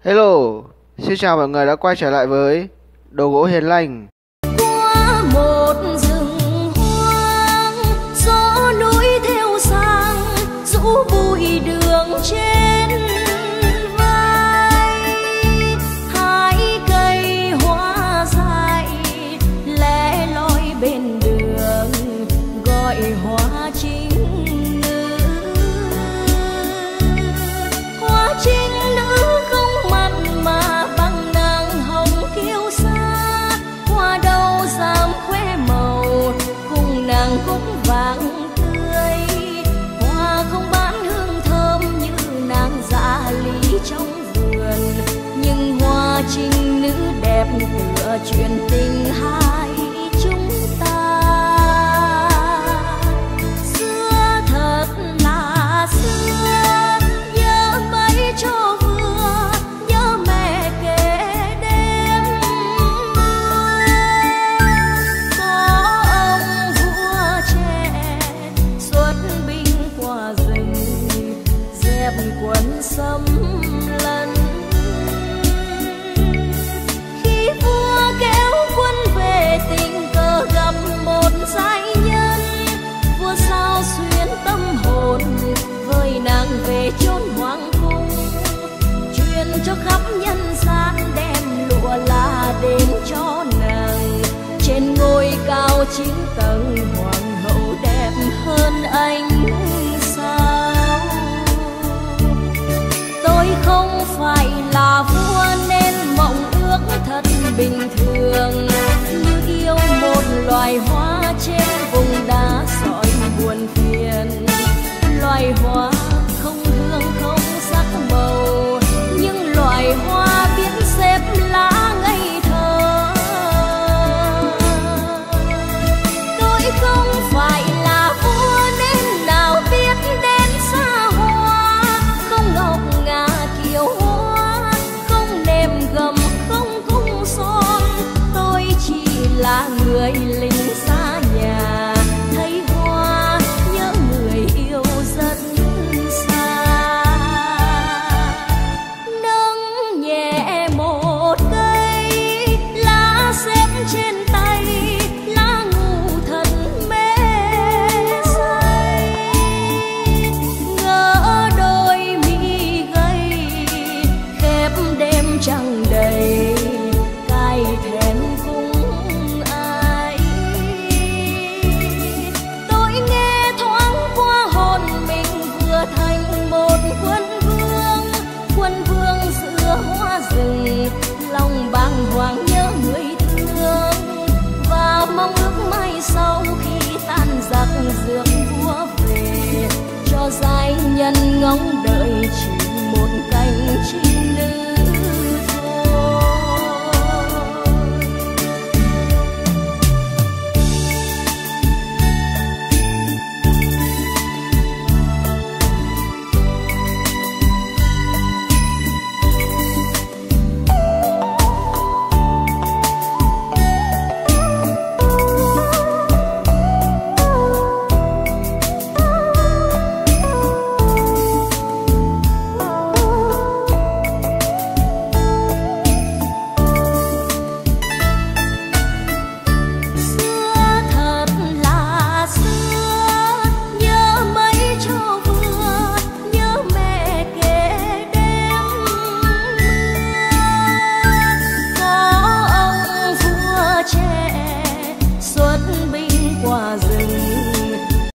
Hello, xin chào mọi người đã quay trở lại với Đồ gỗ hiền lành. Qua một rừng hoang, gió núi theo sang, rũ bụi đường trên vai. Hai cây hoa dại lẻ loi bên đường, gọi hoa chính nữ. Hoa chính nữ không mặn mà bằng nàng hồng kiêu sa, hoa đâu dám khoe màu cùng nàng cúc vàng tươi. Hoa không bán hương thơm như nàng dạ lý trong vườn, nhưng hoa chính nữ đẹp tựa chuyện tình hai chúng ta. Xưa thật là xưa, nhớ mấy cho vừa, nhớ mẹ kể đêm mưa. Có ông vua trẻ xuất binh qua rừng, dẹp quân xâm lấn. Khi vua kéo quân về tình cờ gặp một giai nhân, vua sao xuyên tâm hồn với nàng về chốn hoàng cung, truyền cho khắp nhân gian đem lụa là đến cho nàng trên ngôi cao 9 tầng.